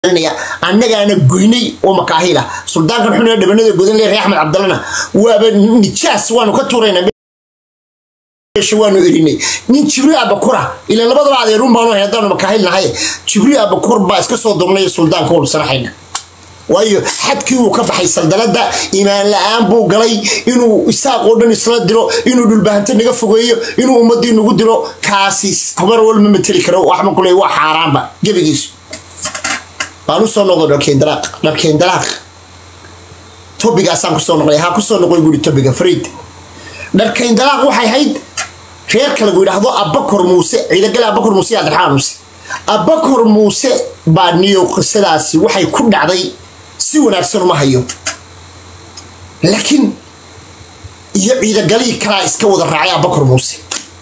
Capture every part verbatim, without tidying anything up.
annaga ana goynay oo makaahila suldaankan xunaa dhabanada godan leeyahay Axmed Cabdallana waaba nijaas waanu ka tuurayna shawanu irinay nin Jibril Abakura ila labadaba adeerun baanu heedano makaahilnahay Jibril Abakur ba iska soo doonay suldaanka oo sanaxayna waayo xadkii uu ka baxay saldalada iimaan la'aan buu galay inuu isaaq oo dhan isla diro inuu dhulbaahanta naga fogeeyo inuu ummadii nagu diro kaasi habar wal ma matali karo wax ma kulay wax xaraamba gabigiisu baanu soo noqdo dharkeen dalaaq dharkeen dalaaq tobiga asaan ku soo noqday ha ku soo noqoy guri tobiga Fariid dharkeen dalaaq waxay hayd reer kala guudhado Abakar Muuse ciidagal Abakar Muuse Abdulrahman Muuse Abakar Muuse baa niyo qisadaasi waxay ku dhacday si wanaagsan ma hayo laakiin iyo ciidagali kala iska wada raacay Abakar Muuse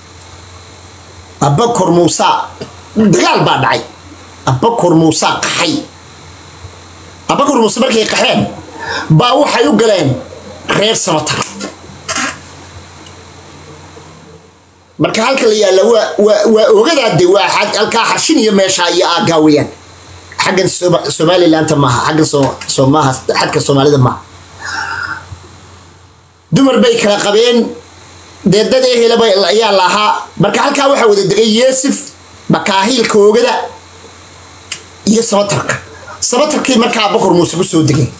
Abakar Muuse dagaal baa dhacay Abakar Muuse qaxay Abakar Muuse markay qaxeen baa waxay u galeen reer Samatar marka halka la yaala waa oogadaade waa xad halka xashin iyo meesha ay aagaawiyaan xaggan Soomaaliland ma xaggan Soomaha xadka Soomaalida ma dumar bay kala qabeen deedada helaba ayaa laha marka halka waxa wada degay Yeesif makaahilka oogada iyo Samatarka Samatarkii marka Abakar Muuse ku soo degay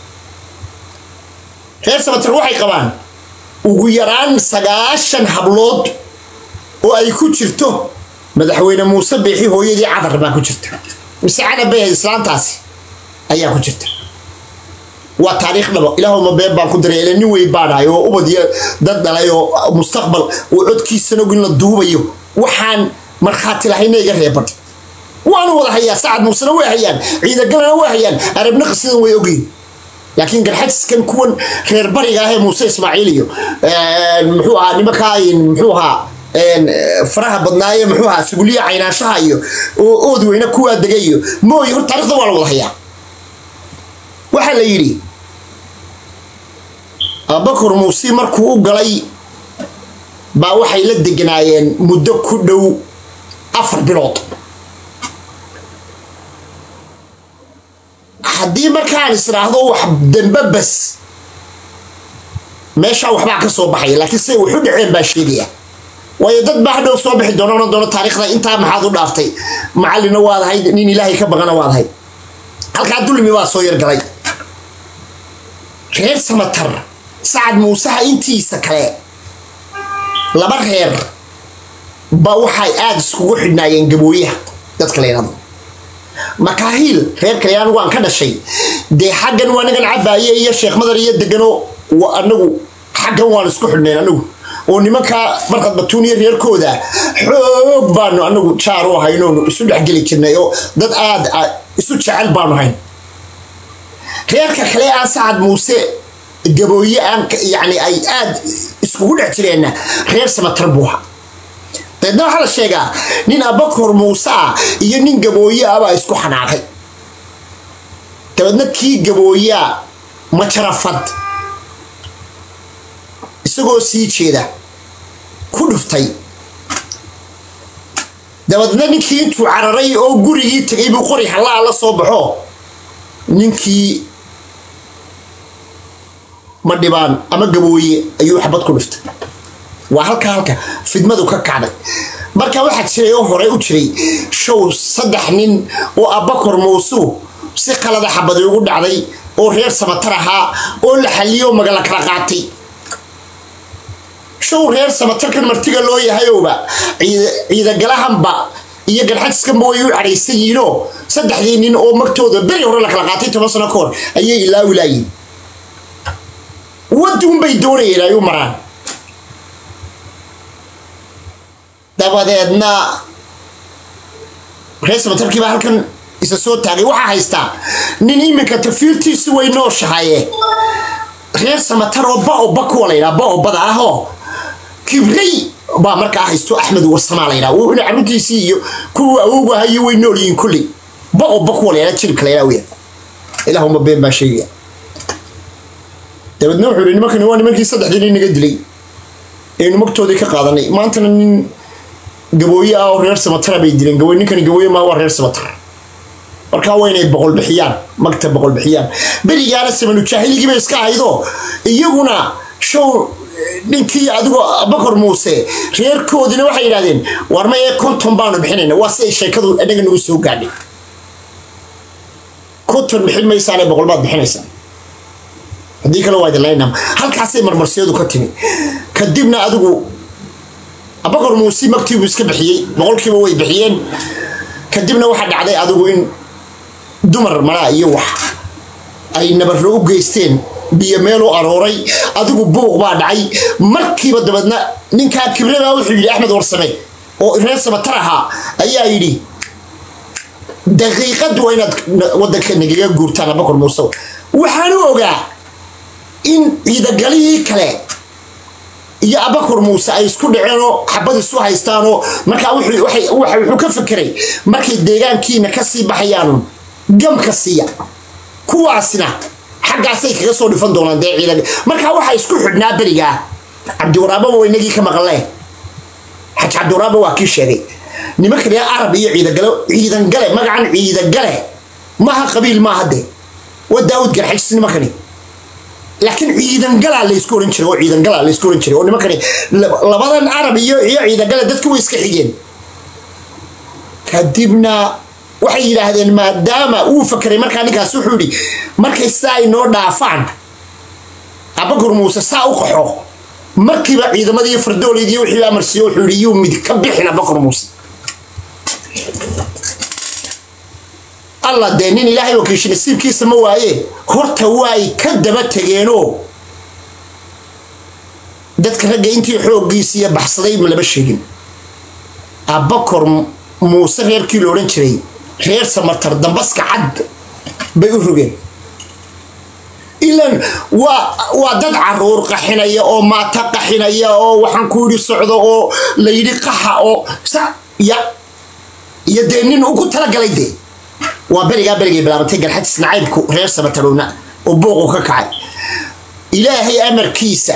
reer Samatar waxay qabaan ugu yaraan sagaashan hablood oo ay ku jirto madaxweyne Muuse Biixi hooyadii cadar baa ku jirta misaana bay islaantaasi ayaa ku jirta waa taariikh dhabo ilaahu ma been baan ku dareelay nin way baadhayo oo ubadiya dad dhalayo mustaqbal oo codkiisana in la duubayo waxaan marxaati lahayn iga reebad waanu wada hayaa Saad Muuse way hayaan ciidagalana way hayaan arabna qasidan way ogeen laakiin garxadiskan kuwan reer bariga ah Muuse Ismaaciil iyo muxuu ahaa nimankaan muxuu ahaa faraha badnaaye muxuu ahaa suguliya caynaashaha iyo oo ood weyna kuwa degayo mooy hor taariikhda waa la wada hayaa waxa la yiri Abakar Muuse markuu u galay baa waxay la deganaayeen muddo ku dhow afar bilood haddii markaan israahdo wax dambe bas meesha waxba ka soo baxay laakiin say wuxuu dhaceen baa sheegaya way dad baa hadhow soo bixi doona doona taariikhda inta maxaad u dhaaftay macallina waad ahayd nin Ilaahay ka baqana waad ahayd halka dulmi waa soo yar galay reer Samatar Saad Muuse intiisa kale laba reer ba waxay aad iskugu xidhnaayeen gabooyaha dadka leeyahay makaahil reer kale aan waan ka dhashay de xaggan waa nagan cabaaye iyo Sheekh Madar iyo degano anagu xaggan waan isku xidhnay anagu oo nimanka markad batuuniye reerkooda xoog baanu anagu jaaro hayno isu dhaxgali jirnay oo dad aad isu jecel baanu hayn reerka kale aan Saad Muuse gabooye aan yaani ay aad isku dhax jireen reer Samatar buuxa dadna waxa la sheegaa nin Abakar Muuse iyo nin gabooye aba isku xanaaqay dabadna kii gabooye ma jarafad isagoo sii jeeda ku dhuftay dabadna ninkii intuu cararay oo gurigii tagay buu qori xalaa la soo baxo ninkii ma dhibaan ama gabooye ayuu xabad ku dhuftay waa halka halka fidmadu ka kacday marka waxa jiray oo hore u jiray show saddex nin oo Abakar Muuse si qalad xabad ugu dhacday oo reer Samatar ahaa oo la xaliyo magala kala qaatay show reer Samatar kan martiga loo yahayba ciidagalahanba iyo garxadiskan way u careysan yiino saddexdii nin oo magtooda bari hore la kala qaatay toban sano koor ayay ilaa wilaayeen wadun bay doonayeen ay u maraan dabadeedna reer Samatarkii baa halkan isa soo taagay waxa haysta nin iminka tafiirtiisu way noo shahaye reer Samatar oo ba oo bako leeyahay ba oo bada aho kibray ba marka haysto Axmed Warsamaaleena oo ina cabdiisi iyo kuwa ugu hayo way noolyiin kulli ba oo bako leeyahay jirka leeyahay ilaahu ma been ba sheegay dabadna wuxuu nimankan waa nimankii saddexdii naga dilay ee magtoodii ka qaadanay maanta nin gabooye ah oo reer Samatar bay dileen gabooye ninkan gabooye ma waa reer Samatar marka weynay boqol bixiyaan maktab boqol bixiyaan berigaana samanu jaahiligi bay iska haydo iyaguna show ninkii adigu Bakar Muuse reerkoodina waxay yiraahdeen war ma ee konton baanu bixinayna waa si sheekadu anaga nagu soo gaadhay konton bixin maysaane boqol baad bixinaysaa hadii kale waa idinlaynaa halkaasay marmarsiyodu ka timi kadibna adigu Bakar Muuse maktibu iska bixiyay boqolkiiba way bixiyeen kadibna waxa dhacday adigu in dumar mara iyo wax ay nabarro u geysteen biyo meel u arooray adigu buuq baa dhacay markiiba dabadna ninka kibrada wuxuu yiri Axmed Warsame oo reer Samatar ahaa ayaa yiri daqiiqad waynaad wadanka nagiga guurtaan Bakar Muuse waxaan ogaa in ida galii kale iyo Bakar Muuse ay isku dhaceen oo xabad isu haystaan oo marka wuxuu wuxuu ka fikiray markii deegaankiina ka sii baxayaan gamka siiya kuwaasina xagaasay kaga soo dhifan doonaan deeciilaga marka waxa isku xidhnaa bariga Cabdi Waraabo weynagii ka maqlay Xaj Cabdi Waraabo waa kii sheegay nimanka reer Arab iyo ciidan gale ciidan gale magacan ciidan gale ma ha qabiil ma hade wa Daawud garxis nimankani laakiin ciidan gala la isku oran jiray oo ciidan gala la isku oran jiray oo nimankani labadan Arab iyo ciidan gale dadku way iska xigeen kadibna waxay yiraahdeen maadaama uu fakaray markaa ninkaas wuxuu yiri markay saay noo dhaafaan Bakar Muuse saa u qaxo markiiba ciidamadii fardoolidii wixii la marsiyo wuxuu yiri yuu mid ka bixina Bakar Muuse Allah deenin ilaahay oo kiishin nasiibkiisa ma waaye horta way ka daba tageeno dadka ragga intii xooggiisa baxsaday ma laba sheegin Bakar Muuse reerkii loo oran jiray reer Samatar dambaska cad bay u rogeen ilan waa waa dad caruur qaxinaya oo maata qaxinaya oo waxaan ku yiri socdo oo la yiri qaxa oo sa ya ya deenin ugu tala galay de waa bariga bariga bilaabantay galxadis nacaybku reer Samataruna oo booqo ka kacay ilaahay amarkiisa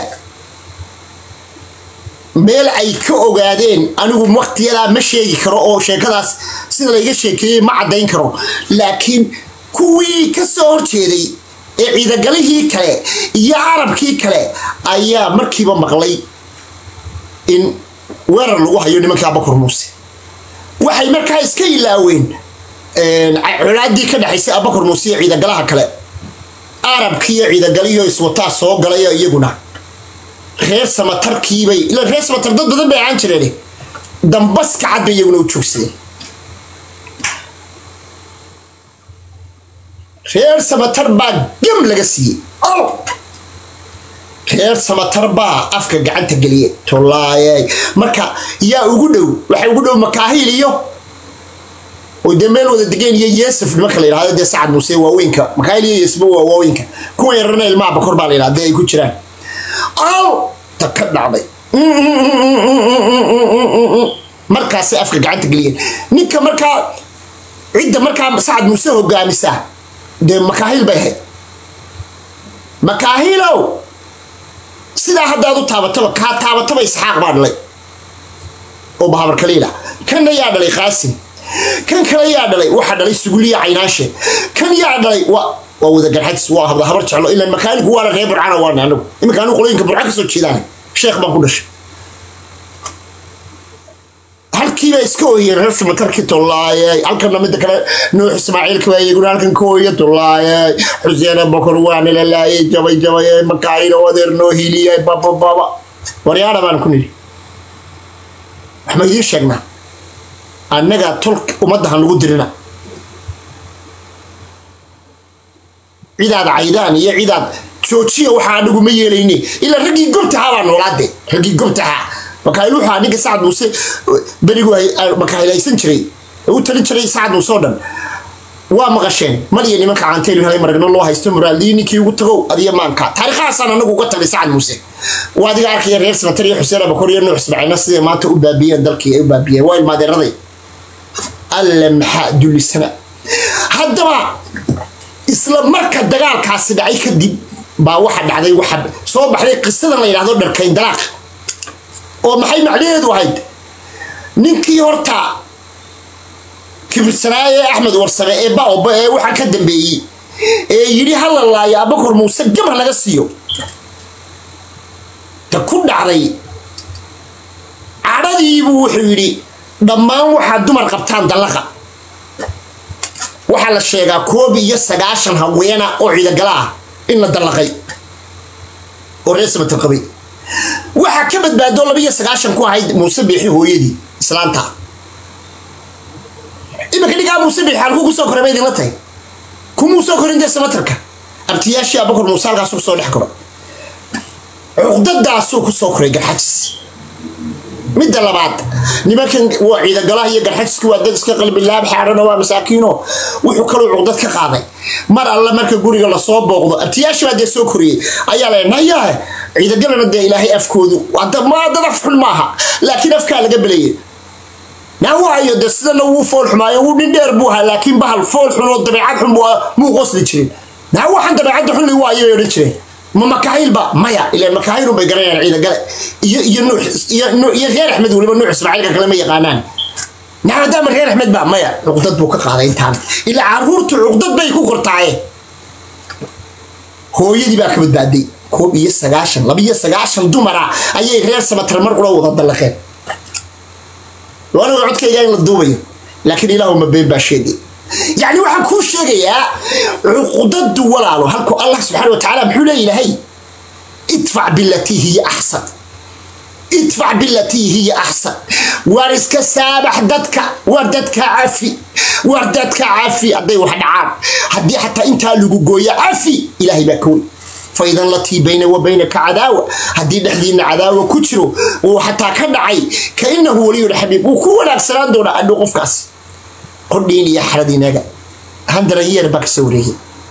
meel ay ka ogaadeen anigu waqtiyada ma sheegi karo oo sheekadaas sida la iga sheekay ma cadeyn karo laakiin kuwii ka soo horjeeday ee ciidagalihii kale iyo Arabkii kale ayaa markiiba maqlay in weerar lagu hayo nimanka Bakar Muuse waxay markaa iska ilaaween een culaadii ka dhaxaysay Bakar Muuse iyo ciidagalaha kale Arabkii iyo ciidagaliyo iswata soo galay iyaguna reer Samatarkii bay ila reer Samatar dad badan bay aan jireen dambaska cad iyaguna u joogsadeen reer Samatar baa gam laga siiyay oo reer Samatar baa afka gacanta galiyay tolaayay marka yaa ugu dhow waxa ugu dhow Makaahil iyo oo demeel wada degeen iyo Yeesuf marka la yiraahdo de Saad Muuse waaweynka Makaahil iyo Yeesuf waa waaweynka kuwa yarana ilma Bakar baa la yiraahdo ay ku jiraan أو تكدعبي مركا سافك قعدت قليل نيكا مركا عدة مركا سعد موسى وقامسة ده مكاهيل بيه مكاهيلو سيدا حدا دو تابتبا كا تابتبا إسحاق بادلي أو بحبر كليلة كان يادلي قاسم كان كلا يادلي واحد دلي سقولي عيناشي كان يادلي و ووذا قرحت سوا هذا خبر تعلو إلا المكان هو على غير عنا وانا عنو المكان هو قلين كبر عكسو تشيلاني شيخ ما قلش هل كيف يسكوي رفس متركت الله هل كنا مدك نوح إسماعيل كوي يقول هل كن كوية الله حسين بكر وانا لله جوي جوي مكاين ودير نوهيلي بابا بابا وريانا ما نكوني أحمد يشجنا أنك تلك ومدها نقدرنا عداد عيدان يا عداد شوشيه وحا نغو ما يليني الا رغي غبتها با نولاد رغي غبتها مكايلو وحا نيغا سعد موسى بريغو مكايليسن جري او تلين جري سعد موسى دن waa maqasheen maliyeen marka aan teelu helay maragno loo haysto muraaliini kii ugu tago adiga maanka taariikhaasana anagu uga tagay Saad Muuse waadiga arkay reer Samatar iyo Xuseen Bakar iyo Nuux Ismaaciil sidii maanta u baabiyeen dalkii ay u baabiyeen waa ilmaadeeraday alla maxaa dulisana haddaba isla marka dagaalkaasi dhacay kadib baa waxa dhacday waxa soo baxday qisadan la yiraahdo dharkayn dalaaq oo maxay macnaheedu ahayd ninkii horta كبرسنايا أحمد ورسمة إيه بقى وبقى وحكى دبي إيه يري هلا الله يا بكر موسى جمع لك السيو تكون علي عرضي بوحيري لما واحد دمر قبطان دلقة وحال الشيء كوبي يسقاشن هوينا أوعد جلاه إن دلقي ورسمة القبي وحكمت بعد دولة بيسقاشن كوا هيد موسى بيحي هو يدي سلانتا إما كني قام موسى بيحي هالكو سكر بيدي لطي كم موسى كرين ده سمترك أبتياشي أبكر موسى قاسو صور حكرة عقدة داسو كسكر يجحس مدة لبعض نمكن وعيد الجلاه يجحس كوا دس كقلب الله بحارنا ومساكينه وحكروا عقدة كقاضي مر الله مركب جوري الله صوب بعقدة أبتياشي بعد سكري أياله نياه عيد الجلاه ندى إلهي أفكوده وأنت ما ضرف الماها لكن أفكار قبليه نوعي دسنا لو فول حماية ونندر بوها لكن بهال فول حلو الطبيعة حموا مو غسل تشرين نوع حد بعد حلو وايد يرتشرين ما مكايل بقى مايا إلى المكايل وبيجرين عيد قال ينوع ينوع غير أحمد ولا نوع إسماعيل كلام يقانان نعم دام غير أحمد بقى مايا عقدة بوك قاعدين تام إلى عرورت عقدة بيكو قرطعي هو يدي بقى كبد بعدي هو بيسقاشن لا بيسقاشن دومرة أي غير سمتر مرقلا وضد الله خير وأنا قعدت كي جاي للدوبي لكن إله ما بين باشيدي يعني واحد كل شيء يا عقدة ولا له هلكو الله سبحانه وتعالى بحوله إلهي ادفع بالتي هي أحسن ادفع بالتي هي أحسن وارسك سابح دتك وردتك عافي وردتك عافي أدي واحد عام هدي حتى أنت لجوجو عافي إلهي بكون فإذا التي بين وبينك عداوة هدي نحدينا عداوة كترو وحتى كدعي كأنه ولي الحبيب وكون أكسران دون أنه قفكاس قلني يا حردي نجا هندرا هي ربك سوريه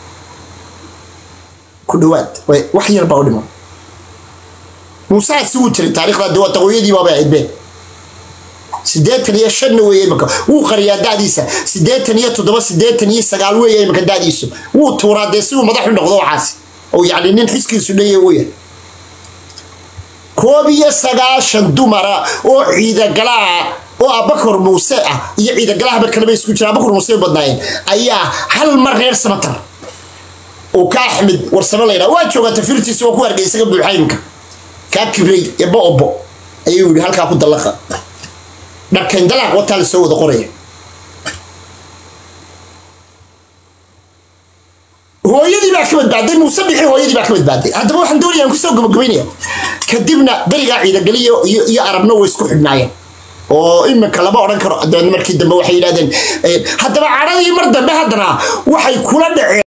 كل وقت وحي يربعوا لهم موسى سوتر التاريخ لا دوا تقويدي ما بعيد به سديت تنيا شنو ويا مكان وقرية داديسة سديت تنيا تضرب سديت تنيا سجال ويا مكان داديسو وتورا ديسو مضح النقضة عاسي أو يعني نحس كيسونية ويا كوبي سجاشن دمرة أو عيدا جلا أو أبكر موسى يعيدا جلا بكلمة يسكت أبكر موسى بدناين أيها هل مرة سمتر وكاحمد ورسم الله واجوا تفرتي سوى كوار جيسك بحيمك كاكبري يبقى أبو أيوه هل كأكون دلقة لكن دلق وتال سوى دقريه هو يدي بأكمل بعدين مسبحي هو يدي بأكمل بعدين هذا هو حندوري يعني كسر قم قمينيا كدبنا برجع عيدا قليه يقربنا ويسكو حبنايا أو إما كلام أوران كرو ده مركز دم وحيد هذا هذا عرضي مرد بهذا وحي كل ده